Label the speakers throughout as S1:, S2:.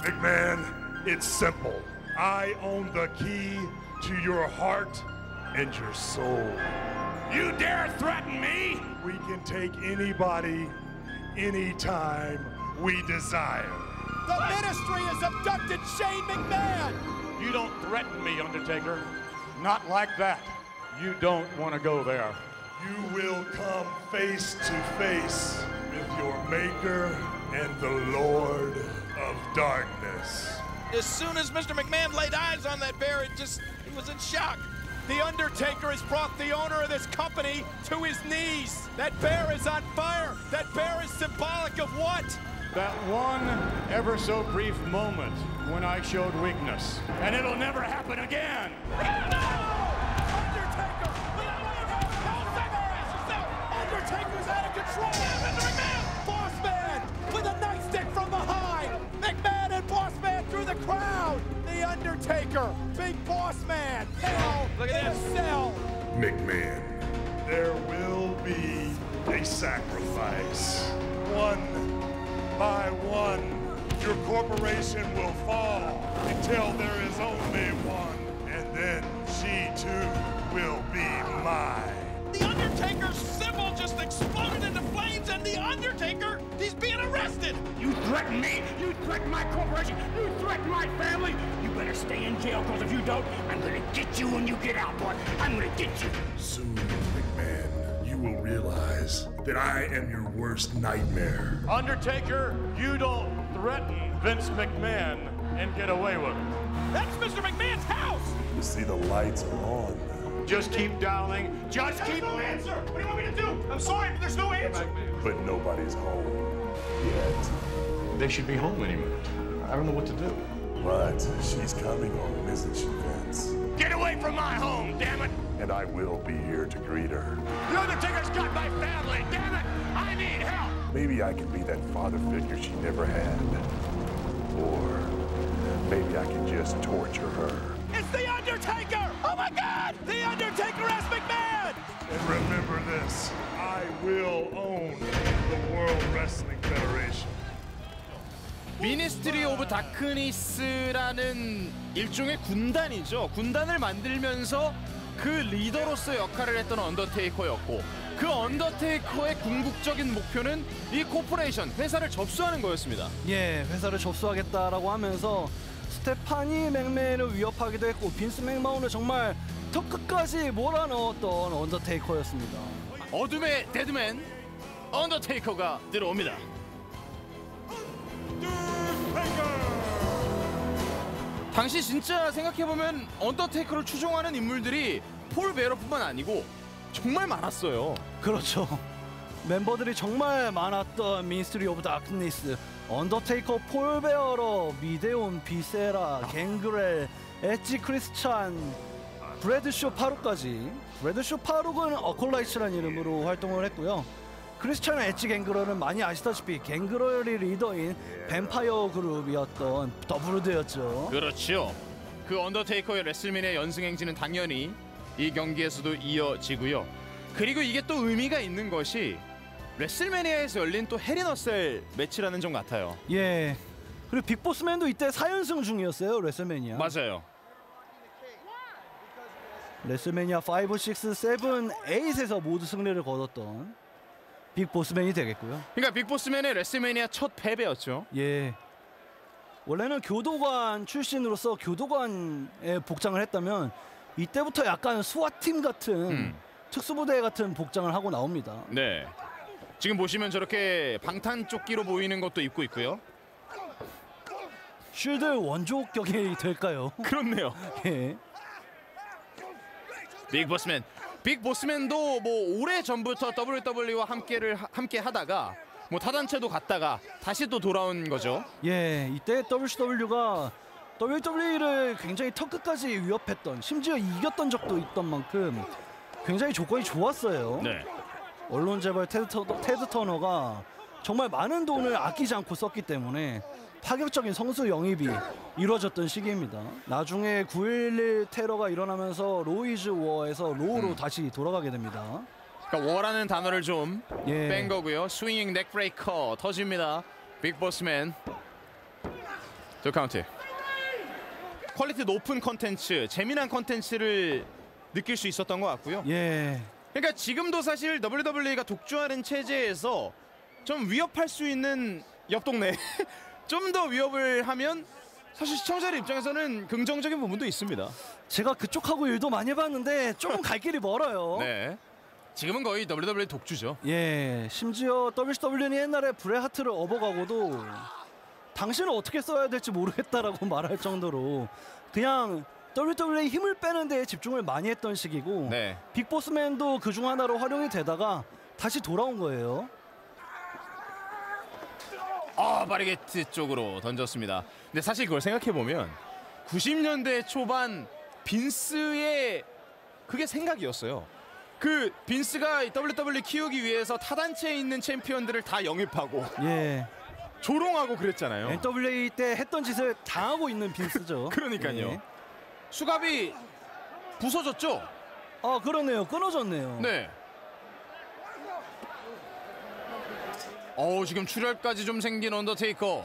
S1: McMahon, it's simple. I own the key to your heart and your soul.
S2: You dare threaten me?
S1: We can take anybody, anytime we desire.
S3: The Ministry has abducted Shane McMahon!
S2: You don't threaten me, Undertaker. Not like that. You don't want to go there.
S1: You will come face to face with your Maker and the Lord of Darkness.
S4: As soon as Mr. McMahon laid eyes on that bear, he was in shock.
S3: The Undertaker has brought the owner of this company to his knees. That bear is on fire. That bear is symbolic of what?
S2: That one ever so brief moment when I showed weakness. And it'll never happen again.
S3: Undertaker's out of control! Boss Man with a nightstick from behind! McMahon and Boss Man through the crowd! The Undertaker, Big Boss Man, hell
S4: Look at
S3: in a
S4: this.
S3: cell!
S1: McMahon, there will be a sacrifice. One by one, your corporation will fall until there is only one. And then she too will be mine.
S4: The Undertaker's symbol just exploded into flames, and the Undertaker, he's being arrested.
S5: You threaten me, you threaten my corporation, you threaten my family. You better stay in jail, because if you don't, I'm gonna get you when you get out, boy. I'm gonna get you.
S1: Soon, McMahon, you will realize that I am your worst nightmare.
S2: Undertaker, you don't threaten Vince McMahon and get away with it.
S4: That's Mr. McMahon's house.
S1: You see, the lights are on.
S2: Just keep dialing. Just keep.
S3: no answer! What do you want me to do? I'm sorry, but there's no answer!
S1: But nobody's home yet.
S6: They should be home any minute. I don't know what to do.
S1: But she's coming home, isn't she, Vince?
S2: Get away from my home, damn it!
S1: And I will be here to greet her.
S2: The Undertaker's got my family, damn it! I need help!
S1: Maybe I can be that father figure she never had. Or maybe I can just torture her.
S3: It's The Undertaker! Oh my God! The Undertaker as McMahon!
S1: And remember this, I will own the World Wrestling Federation.
S7: 미니스트리 오브 다크니스라는 일종의 군단이죠. 군단을 만들면서 그 리더로서 역할을 했던 언더테이커였고, 그 언더테이커의 궁극적인 목표는 이 코퍼레이션, 회사를 접수하는 거였습니다.
S8: 예, 회사를 접수하겠다라고 하면서 스테파니 맥맨을 위협하기도 했고, 빈스 맥마운을 정말 턱 끝까지 몰아넣었던 언더테이커였습니다.
S7: 어둠의 데드맨 언더테이커가 들어옵니다. 당시 진짜 생각해보면 언더테이커를 추종하는 인물들이 폴 베어러뿐만 아니고 정말 많았어요.
S8: 그렇죠. 멤버들이 정말 많았던 미니스트리 오브 다크니스, 언더테이커, 폴 베어러, 미데온, 비세라, 갱그렐, 엣지 크리스찬, 브래드쇼 파룩까지. 브래드쇼 파룩은 어콜라이츠라는 이름으로 활동을 했고요. 크리스찬 엣지 갱그럴은 많이 아시다시피 갱그럴이 리더인 뱀파이어 그룹이었던 더브루드였죠.
S7: 그렇죠. 그 언더테이커의 레슬매니아 연승 행진은 당연히 이 경기에서도 이어지고요. 그리고 이게 또 의미가 있는 것이 레슬매니아에서 열린 또 헬인어셀 매치라는 점 같아요.
S8: 예. 그리고 빅보스맨도 이때 4연승 중이었어요, 레슬매니아.
S7: 맞아요.
S8: 레슬매니아 5, 6, 7, 8에서 모두 승리를 거뒀던 빅보스맨이 되겠고요.
S7: 그러니까 빅보스맨의 레슬매니아 첫 패배였죠.
S8: 예. 원래는 교도관 출신으로서 교도관에 복장을 했다면 이때부터 약간 수화팀 같은 특수부대 같은 복장을 하고 나옵니다.
S7: 네. 지금 보시면 저렇게 방탄조끼로 보이는 것도 입고 있고요.
S8: 쉴드 원조격이 될까요?
S7: 그렇네요.
S8: 예.
S7: 빅보스맨. 빅보스맨도 뭐 오래 전부터 WWE와 함께 하다가 뭐 타단체도 갔다가 다시 또 돌아온 거죠.
S8: 예, 이때 WCW가 WWE를 굉장히 턱 끝까지 위협했던, 심지어 이겼던 적도 있던 만큼 굉장히 조건이 좋았어요.
S7: 네.
S8: 언론 재벌 테드 터너가 정말 많은 돈을 아끼지 않고 썼기 때문에 파격적인 선수 영입이 이루어졌던 시기입니다. 나중에 9.11 테러가 일어나면서 로이즈 워에서 로우로 다시 돌아가게 됩니다.
S7: 그러니까 워라는 단어를 좀 뺀
S8: 예.
S7: 거고요. 스윙잉 넥브레이커 터집니다. 빅보스맨. 저 카운트. 퀄리티 높은 컨텐츠, 재미난 컨텐츠를 느낄 수 있었던 것 같고요.
S8: 예.
S7: 그러니까 지금도 사실 WWE가 독주하는 체제에서 좀 위협할 수 있는 옆 동네 좀 더 위협을 하면 사실 시청자들 입장에서는 긍정적인 부분도 있습니다.
S8: 제가 그쪽하고 일도 많이 해봤는데 조금 갈 길이 멀어요.
S7: 네. 지금은 거의 WWE 독주죠.
S8: 예, 심지어 WCW는 옛날에 브렛 하트를 업어가고도 당신은 어떻게 써야 될지 모르겠다라고 말할 정도로 그냥 WWE 힘을 빼는 데에 집중을 많이 했던 시기고
S7: 네.
S8: 빅보스맨도 그중 하나로 활용이 되다가 다시 돌아온 거예요.
S7: 바리게트 쪽으로 던졌습니다. 근데 사실 그걸 생각해보면 90년대 초반 빈스의 그게 생각이었어요. 그 빈스가 WWE 키우기 위해서 타단체에 있는 챔피언들을 다 영입하고
S8: 예,
S7: 조롱하고 그랬잖아요.
S8: NWA 때 했던 짓을 당하고 있는 빈스죠.
S7: 그러니까요.
S8: 예.
S7: 수갑이 부서졌죠?
S8: 그러네요. 끊어졌네요.
S7: 네. 지금 출혈까지 좀 생긴 언더테이커.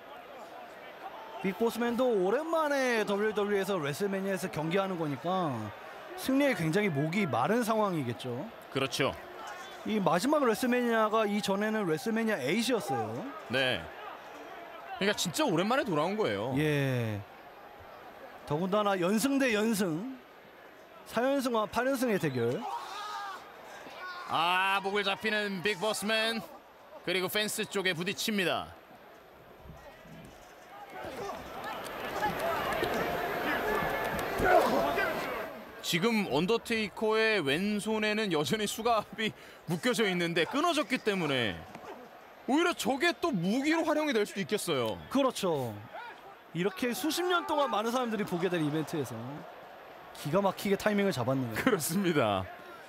S8: 빅보스맨도 오랜만에 WWE에서 레슬매니아에서 경기하는 거니까 승리에 굉장히 목이 마른 상황이겠죠.
S7: 그렇죠.
S8: 이 마지막 레슬매니아가 이전에는 레슬매니아 8이었어요.
S7: 네. 그러니까 진짜 오랜만에 돌아온 거예요.
S8: 예. 더군다나 연승 대 연승, 4연승과 8연승의 대결.
S7: 목을 잡히는 빅보스맨. 그리고 펜스 쪽에 부딪힙니다. 지금 언더테이커의 왼손에는 여전히 수갑이 묶여져 있는데 끊어졌기 때문에 오히려 저게 또 무기로 활용이 될 수도 있겠어요.
S8: 그렇죠. 이렇게 수십 년 동안 많은 사람들이 보게 될 이벤트에서 기가 막히게 타이밍을 잡았네요.
S7: 그렇습니다.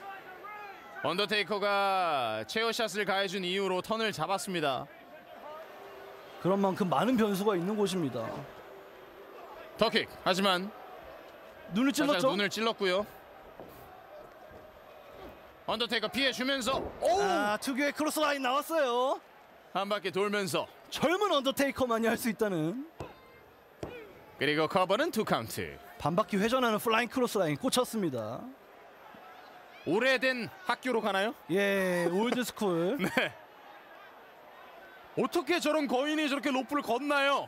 S7: 언더테이커가 체어샷을 가해준 이후로 턴을 잡았습니다.
S8: 그런 만큼 많은 변수가 있는 곳입니다.
S7: 더킥. 하지만
S8: 눈을
S7: 살짝
S8: 찔렀죠?
S7: 눈을 찔렀고요. 언더테이커 피해주면서
S8: 특유의 크로스라인 나왔어요.
S7: 한 바퀴 돌면서
S8: 젊은 언더테이커만이 할 수 있다는.
S7: 그리고 커버는 2카운트.
S8: 반바퀴 회전하는 플라잉 크로스라인 꽂혔습니다.
S7: 오래된 학교로 가나요?
S8: 예, 올드스쿨.
S7: 네. 어떻게 저런 거인이 저렇게 로프를 걷나요?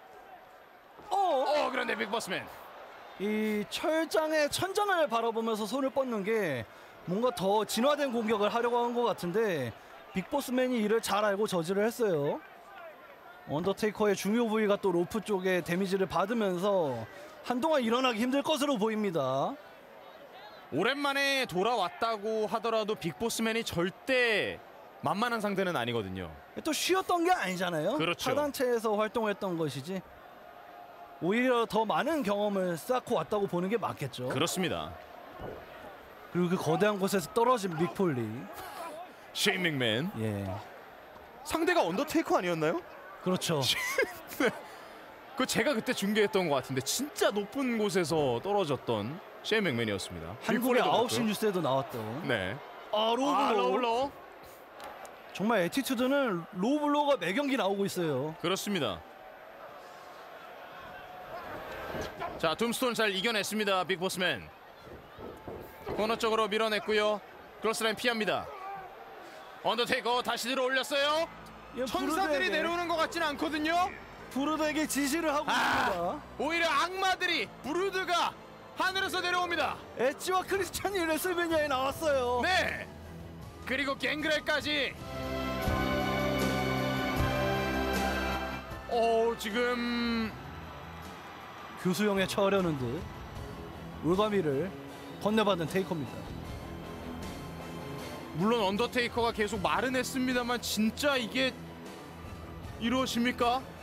S7: 그런데 빅보스맨.
S8: 이 철장의 천장을 바라보면서 손을 뻗는 게 뭔가 더 진화된 공격을 하려고 한 것 같은데 빅보스맨이 이를 잘 알고 저지를 했어요. 언더테이커의 중요 부위가 또 로프 쪽에 데미지를 받으면서 한동안 일어나기 힘들 것으로 보입니다.
S7: 오랜만에 돌아왔다고 하더라도 빅보스맨이 절대 만만한 상대는 아니거든요.
S8: 또 쉬었던 게 아니잖아요.
S7: 그렇죠.
S8: 타단체에서 활동했던 것이지 오히려 더 많은 경험을 쌓고 왔다고 보는 게 맞겠죠.
S7: 그렇습니다.
S8: 그리고 그 거대한 곳에서 떨어진 믹폴리.
S7: 쉐인 맥맨.
S8: 예,
S7: 상대가 언더테이커 아니었나요?
S8: 그렇죠.
S7: 그 제가 그때 중계했던 것 같은데 진짜 높은 곳에서 떨어졌던 쉐인 맥맨이었습니다.
S8: 한국의
S7: 빅폴리도
S8: 9시
S7: 그렇고요.
S8: 뉴스에도 나왔던.
S7: 네.
S8: 로블로. 정말 애티튜드는 로블로가 매 경기 나오고 있어요.
S7: 그렇습니다. 자, 둠스톤 잘 이겨냈습니다. 빅보스맨. 코너 쪽으로 밀어냈고요. 크로스라인 피합니다. 언더테이커 다시 들어 올렸어요. 천사들이 내려오는 것 같지는 않거든요.
S8: 브루드에게 지시를 하고 있습니다.
S7: 오히려 악마들이, 브루드가 하늘에서 내려옵니다.
S8: 엣지와 크리스찬이 레슬매니아에 나왔어요.
S7: 네. 그리고 갱그렐까지. 지금
S8: 교수형에 처하려는 듯 울가미를 건네받은 테이커입니다.
S7: 물론 언더테이커가 계속 말은 했습니다만 진짜 이게 이루어집니까?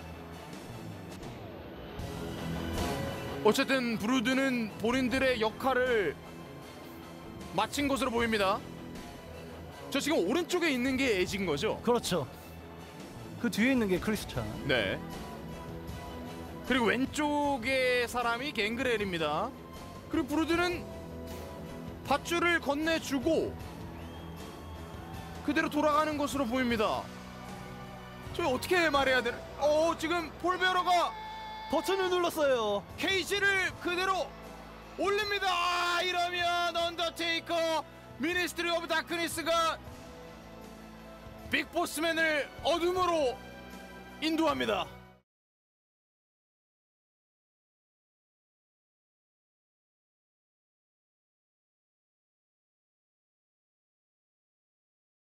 S7: 어쨌든 브루드는 본인들의 역할을 마친 것으로 보입니다. 저 지금 오른쪽에 있는 게 에지인 거죠?
S8: 그렇죠. 그 뒤에 있는 게 크리스찬.
S7: 네. 그리고 왼쪽에 사람이 갱그렐입니다. 그리고 브루드는 밧줄을 건네주고 그대로 돌아가는 것으로 보입니다. 저희 어떻게 말해야 되나? 지금 폴베어러가
S8: 버튼을 눌렀어요.
S7: 케이지를 그대로 올립니다. 이러면 언더테이커 미니스트리 오브 다크니스가 빅보스맨을 어둠으로 인도합니다.